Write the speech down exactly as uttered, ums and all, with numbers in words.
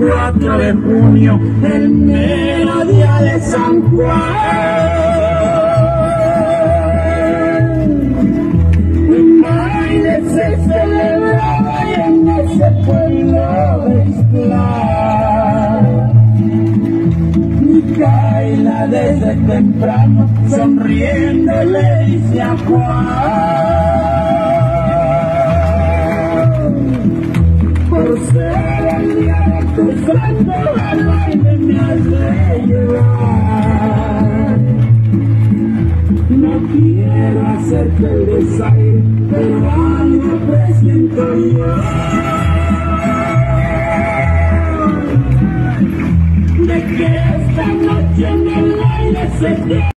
cuatro de junio, el mero día de San Juan. Un baile se celebraba y en ese pueblo de Ixtlán. Micaela desde temprano sonriendo le dice a Juan: por ser el día de tu santo, al baile me has de llevar. No quiero hacerte el desaire, pero algo presiento yo, de que esta noche en el aire se te